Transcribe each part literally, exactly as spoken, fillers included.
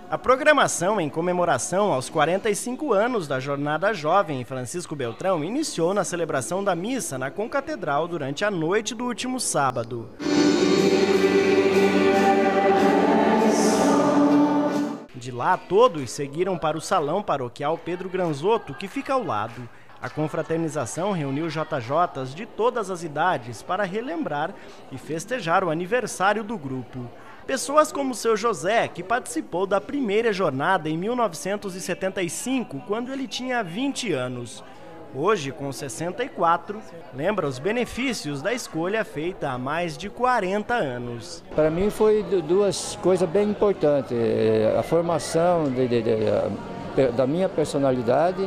A programação em comemoração aos quarenta e cinco anos da Jornada Jovem em Francisco Beltrão iniciou na celebração da missa na Concatedral durante a noite do último sábado. De lá, todos seguiram para o Salão Paroquial Pedro Granzotto, que fica ao lado. A confraternização reuniu J Js de todas as idades para relembrar e festejar o aniversário do grupo. Pessoas como o seu José, que participou da primeira jornada em mil novecentos e setenta e cinco, quando ele tinha vinte anos. Hoje, com sessenta e quatro, lembra os benefícios da escolha feita há mais de quarenta anos. Para mim foi duas coisas bem importantes, a formação de, de, de, da minha personalidade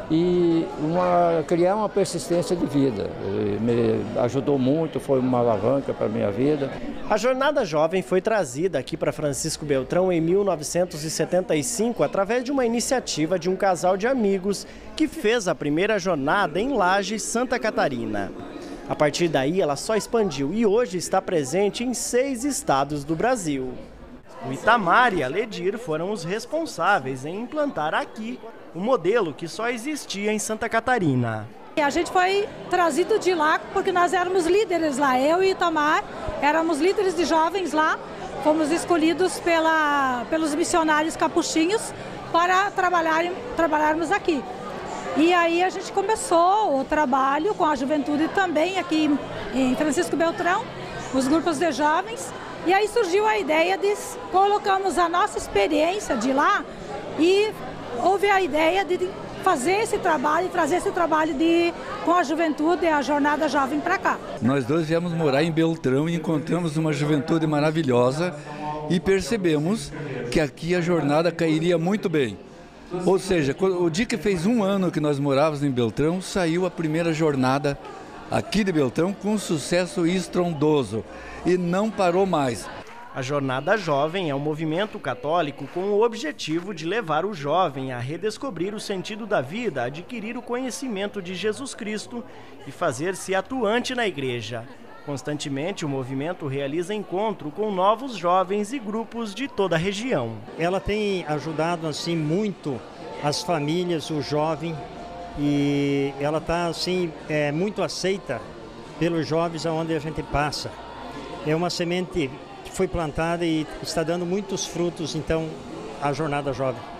e uma, criar uma persistência de vida. Me ajudou muito, foi uma alavanca para a minha vida. A Jornada Jovem foi trazida aqui para Francisco Beltrão em mil novecentos e setenta e cinco através de uma iniciativa de um casal de amigos que fez a primeira jornada em Lages, Santa Catarina. A partir daí ela só expandiu e hoje está presente em seis estados do Brasil. O Itamar e a Ledir foram os responsáveis em implantar aqui o modelo que só existia em Santa Catarina. A gente foi trazido de lá porque nós éramos líderes lá, eu e Itamar éramos líderes de jovens lá, fomos escolhidos pela, pelos missionários capuchinhos para trabalhar, trabalharmos aqui. E aí a gente começou o trabalho com a juventude também aqui em Francisco Beltrão, os grupos de jovens, e aí surgiu a ideia de colocarmos a nossa experiência de lá e houve a ideia de fazer esse trabalho, trazer esse trabalho de, com a juventude, a Jornada Jovem para cá. Nós dois viemos morar em Beltrão e encontramos uma juventude maravilhosa e percebemos que aqui a jornada cairia muito bem. Ou seja, o dia que fez um ano que nós morávamos em Beltrão, saiu a primeira jornada aqui de Beltrão com sucesso estrondoso e não parou mais. A Jornada Jovem é um movimento católico com o objetivo de levar o jovem a redescobrir o sentido da vida, adquirir o conhecimento de Jesus Cristo e fazer-se atuante na igreja. Constantemente, o movimento realiza encontro com novos jovens e grupos de toda a região. Ela tem ajudado assim muito as famílias, o jovem, e ela está assim, é, muito aceita pelos jovens aonde a gente passa. É uma semente que foi plantada e está dando muitos frutos, então, a Jornada Jovem.